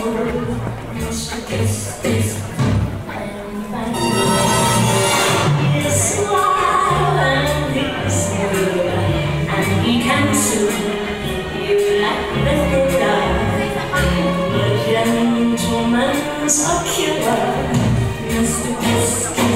Mr. Kiss, Kiss, I'm fine. He's wild and he's good, and he can soothe you like the good. The gentleman's a killer, Mr. Kiss, Kiss.